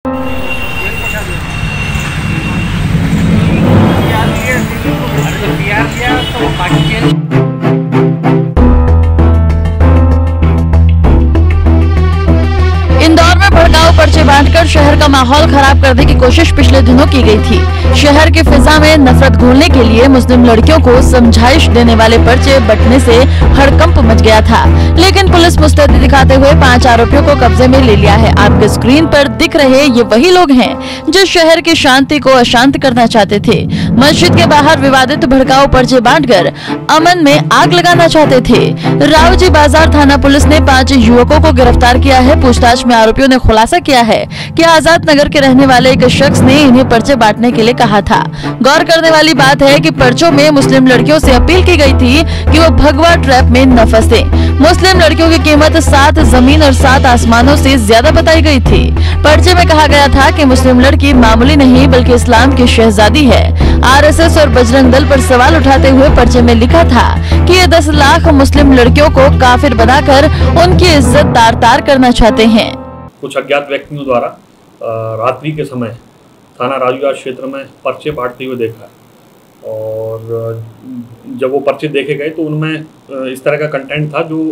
इंदौर में भड़काऊ पर्चे बांटकर शहर का माहौल खराब करने की कोशिश पिछले दिनों की गई थी। शहर की फिजा में नफरत घोलने के लिए मुस्लिम लड़कियों को समझाइश देने वाले पर्चे बंटने से हड़कंप मच गया था, लेकिन पुलिस मुस्तैदी दिखाते हुए 5 आरोपियों को कब्जे में ले लिया है। आपके स्क्रीन पर दिख रहे ये वही लोग हैं जो शहर की शांति को अशांत करना चाहते थे। मस्जिद के बाहर विवादित भड़काऊ पर्चे बांटकर अमन में आग लगाना चाहते थे। रावजी बाजार थाना पुलिस ने 5 युवकों को गिरफ्तार किया है। पूछताछ में आरोपियों ने खुलासा किया है कि आजाद नगर के रहने वाले एक शख्स ने इन्हें पर्चे बांटने के लिए कहा था। गौर करने वाली बात है कि पर्चों में मुस्लिम लड़कियों से अपील की गई थी कि वो भगवा ट्रैप में न फंसे। मुस्लिम लड़कियों की कीमत 7 जमीन और 7 आसमानों से ज्यादा बताई गई थी। पर्चे में कहा गया था कि मुस्लिम लड़की मामूली नहीं बल्कि इस्लाम की शहजादी है। आरएसएस और बजरंग दल पर सवाल उठाते हुए पर्चे में लिखा था कि ये 10 लाख मुस्लिम लड़कियों को काफिर बनाकर उनकी इज्जत तार-तार करना चाहते हैं। कुछ अज्ञात व्यक्तियों द्वारा रात्रि के समय थाना राजूबाजार क्षेत्र में पर्चे बांटते हुए देखा, और जब वो पर्चे देखे गए तो उनमें इस तरह का कंटेंट था जो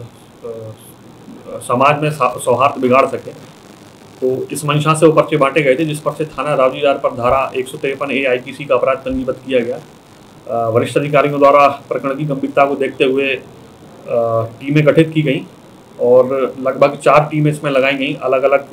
समाज में सौहार्द बिगाड़ सके। तो इस मंशा से वो पर्चे बांटे गए थे, जिस पर से थाना राजूबाजार पर धारा 153A IPC का अपराध पंजीबद्ध किया गया। वरिष्ठ अधिकारियों द्वारा प्रकरण की गंभीरता को देखते हुए टीमें गठित की गई और लगभग 4 टीमें इसमें लगाई गई। अलग अलग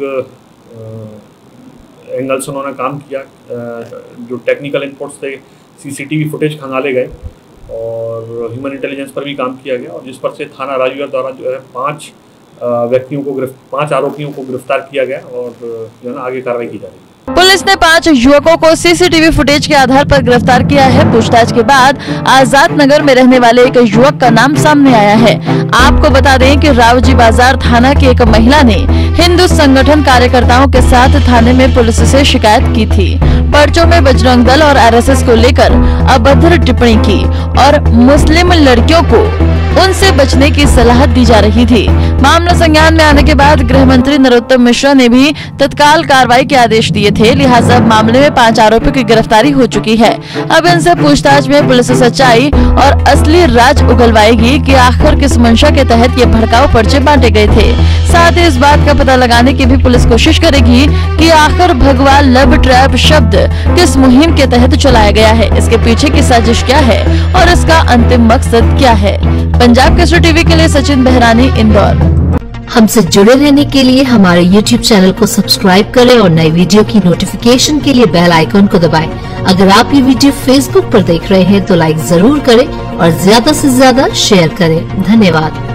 एंगल से उन्होंने काम किया। जो टेक्निकल इनपुट्स थे, CCTV फुटेज खंगाले गए और ह्यूमन इंटेलिजेंस पर भी काम किया गया, और जिस पर से थाना राजूबाजार द्वारा जो है 5 आरोपियों को गिरफ्तार किया गया और जो है आगे कार्रवाई की जा रही है। पुलिस ने 5 युवकों को CCTV फुटेज के आधार पर गिरफ्तार किया है। पूछताछ के बाद आजाद नगर में रहने वाले एक युवक का नाम सामने आया है। आपको बता दें कि रावजी बाजार थाना की एक महिला ने हिंदू संगठन कार्यकर्ताओं के साथ थाने में पुलिस से शिकायत की थी। पर्चों में बजरंग दल और RSS को लेकर अभद्र टिप्पणी की और मुस्लिम लड़कियों को उनसे बचने की सलाह दी जा रही थी। मामला संज्ञान में आने के बाद गृह मंत्री नरोत्तम मिश्रा ने भी तत्काल कार्रवाई के आदेश दिए थे। लिहाजा मामले में 5 आरोपियों की गिरफ्तारी हो चुकी है। अब इनसे पूछताछ में पुलिस सच्चाई और असली राज उगलवाएगी कि आखिर किस मंशा के तहत ये भड़काऊ पर्चे बांटे गए थे। साथ ही इस बात का पता लगाने की भी पुलिस कोशिश करेगी कि आखिर भगवा लव ट्रैप शब्द किस मुहिम के तहत चलाया गया है, इसके पीछे की साजिश क्या है और इसका अंतिम मकसद क्या है। पंजाब केसरी टीवी के लिए सचिन बहरानी, इंदौर। हमसे जुड़े रहने के लिए हमारे YouTube चैनल को सब्सक्राइब करें और नई वीडियो की नोटिफिकेशन के लिए बेल आइकन को दबाएं। अगर आप ये वीडियो Facebook पर देख रहे हैं तो लाइक जरूर करें और ज्यादा से ज्यादा शेयर करें। धन्यवाद।